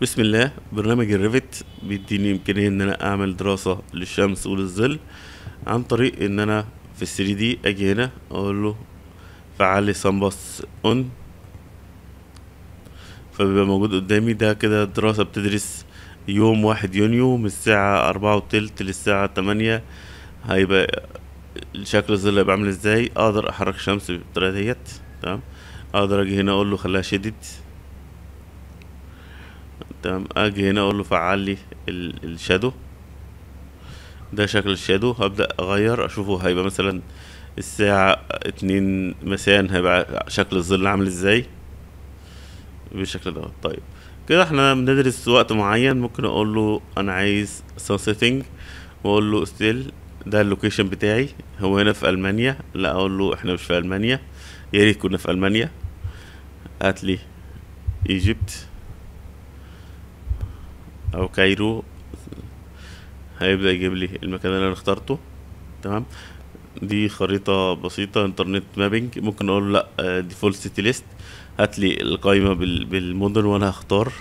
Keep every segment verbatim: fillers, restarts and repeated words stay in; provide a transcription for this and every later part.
بسم الله. برنامج الريفت بيديني إمكانية إن أنا أعمل دراسة للشمس وللظل عن طريق إن أنا في الثري دي أجي هنا أقول له فعل لي سامباس أون، فبيبقى موجود قدامي. ده كده دراسة بتدرس يوم واحد يونيو من الساعة أربعة وتلت للساعة تمانية. هيبقى شكل الظل هيبقى عامل ازاي. أقدر أحرك الشمس بالطريقة ديت. تمام. أقدر أجي هنا أقول له خليها شدد. تمام. أجي هنا أقول له فعل لي ال- الشادو. ده شكل الشادو. هبدأ اغير اشوفه هيبقى مثلا الساعة اتنين مساء هيبقى شكل الظل عامل ازاي بالشكل ده. طيب كده احنا بندرس وقت معين. ممكن اقول له انا عايز sunsetting واقول له ستيل. ده اللوكيشن بتاعي هو هنا في المانيا. لا اقول له احنا مش في المانيا، يا ريت كنا في المانيا. هات لي ايجيبت او كايرو. هيبدأ يجيب لي المكان اللي انا اخترته. تمام. دي خريطة بسيطة انترنت مابينج. ممكن اقول له لا ديفولت سيتي ليست، هات لي القائمة بال- بالمدن وانا هختار.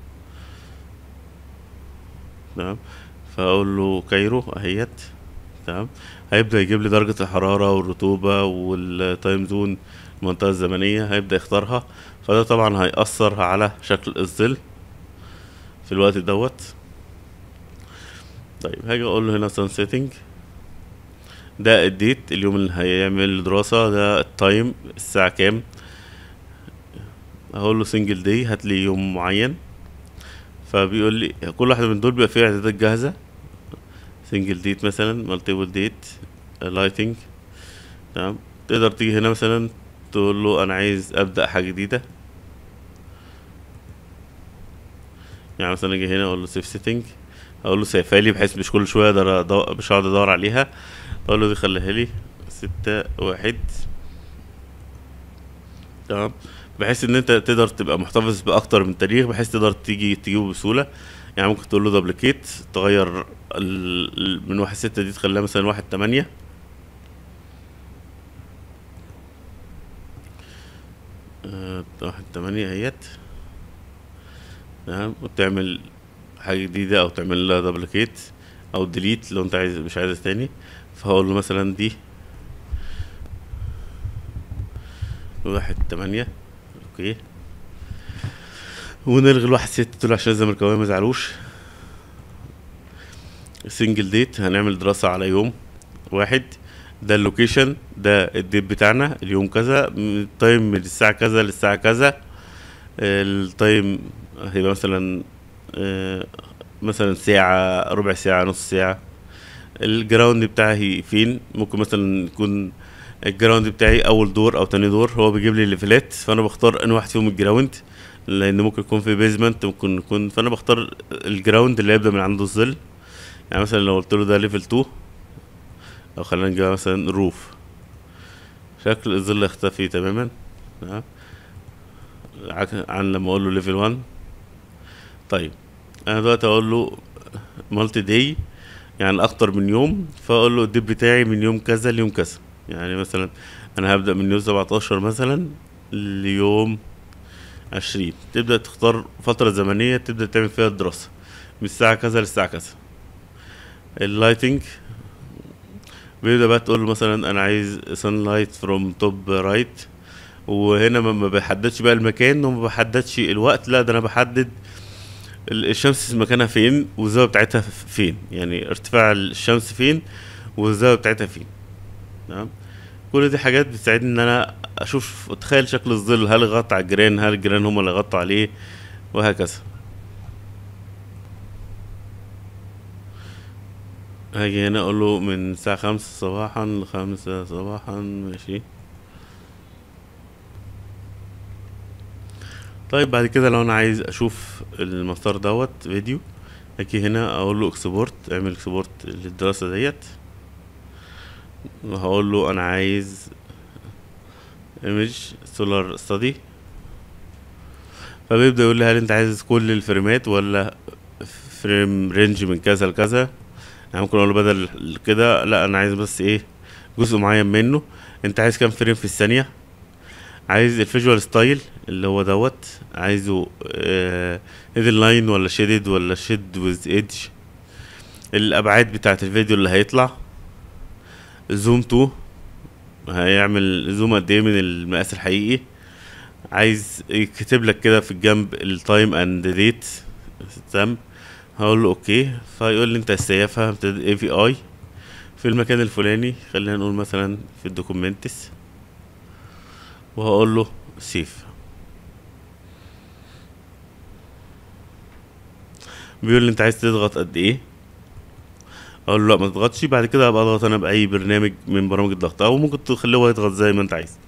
تمام. فاقول له كايرو اهيت. تمام. هيبدأ يجيب لي درجة الحرارة والرطوبة والتايم زون، المنطقة الزمنية هيبدأ يختارها. فده طبعا هيأثر على شكل الظل في الوقت دوت. طيب هاجي اقول له هنا سان سيتنج. ده الديت اليوم اللي هيعمل دراسة. ده التايم الساعة كام. هقول له سنجل داي هات لي يوم معين. فبيقول لي كل واحدة من دول بيبقى فيها اعدادات جاهزة. سنجل ديت مثلا، مالتيبل ديت، لايتنج. تمام. تقدر تيجي هنا مثلا تقول له انا عايز ابدأ حاجة جديدة. يعني مثلا اجي هنا اقول له سيف سيتنج. اقول له سيفها لي بحيث مش كل شوية اقدر أدو- مش هقعد ادور عليها. اقول له دي خليها لي ستة واحد. تمام. بحيث ان انت تقدر تبقى محتفظ باكتر من تاريخ، بحيث تقدر تيجي تجيبه بسهولة. يعني ممكن تقول له دبليكيت تغير ال... ال- من واحد ستة دي تخليها مثلا واحد تمانية. آه، واحد تمانية اهيت. تمام. وتعمل حاجة جديدة او تعمل لها دبليكيت او ديليت لو انت عايز مش عايز تاني. فهقول له مثلا دي واحد تمانية. اوكي. ونلغي الواحد ستة دول عشان الزملكاوية مزعلوش. سنجل ديت هنعمل دراسة على يوم واحد. ده اللوكيشن، ده الديت بتاعنا اليوم كذا، م- التايم من الساعة كذا للساعة كذا. التايم هيبقى مثلا آه، مثلا ساعة، ربع ساعة، نص ساعة. الجراوند بتاعي فين. ممكن مثلا يكون الجراوند بتاعي اول دور او تاني دور. هو بيجيب لي الليفلات فانا بختار ان واحد فيهم الجراوند، لان ممكن يكون في بيزمنت ممكن يكون. فانا بختار الجراوند اللي يبدأ من عنده الظل. يعني مثلا لو قلت له ده ليفل اتنين، او خلينا نجيبها مثلا روف، شكل الظل يختفي تماما. تمام. عك- عن لما اقول له ليفل واحد. طيب انا دلوقتي اقول له مالتي داي، يعني اكتر من يوم. فاقول له الديب بتاعي من يوم كذا ليوم كذا. يعني مثلا انا هبدأ من يوم سبعتاشر مثلا ليوم عشرين. تبدأ تختار فترة زمنية تبدأ تعمل فيها الدراسة من الساعة كذا للساعة كذا. اللايتنج بيبدأ بقى تقول له مثلا انا عايز sunlight from top right. وهنا ما ما بحددش بقى المكان وما بحددش الوقت. لا ده انا بحدد ال- الشمس مكانها فين والزاوية بتاعتها ف- فين، يعني ارتفاع الشمس فين والزاوية بتاعتها فين. تمام. كل دي حاجات بتساعدني ان انا اشوف اتخيل شكل الظل، هل غطى على الجيران، هل الجيران هم اللي غطوا عليه، وهكذا. هاجي هنا اقول له من الساعة خمسة صباحا لخمسة صباحا. ماشي. طيب بعد كده لو انا عايز اشوف المسار دوت فيديو، هاجي هنا اقول له اكسبورت، اعمل اكسبورت للدراسة ديت. وهقول له انا عايز ايمج سولار ستادي. فبيبدأ يقول لي هل انت عايز كل الفريمات ولا فريم رينج من كذا لكذا. يعني ممكن اقول له بدل كده لا انا عايز بس ايه جزء معين منه. انت عايز كام فريم في الثانية. عايز الفيجوال ستايل اللي هو دوت عايزه اه هيدن لاين ولا شيدد ولا شيد ويز ايدج، الابعاد بتاعت الفيديو اللي هيطلع، زوم تو هيعمل زوم قد ايه من المقاس الحقيقي. عايز يكتب لك كده في الجنب التايم اند ديت تمام، هقول له اوكي، فيقول لي انت هتسيفها اي في اي في المكان الفلاني، خلينا نقول مثلا في الدوكيومنتس، وهقول له سيف. بيقول لي انت عايز تضغط قد ايه، اقول له لا ما تضغطش، بعد كده ابقى اضغط انا باي برنامج من برامج الضغط، او ممكن تخليه هو يضغط زي ما انت عايز.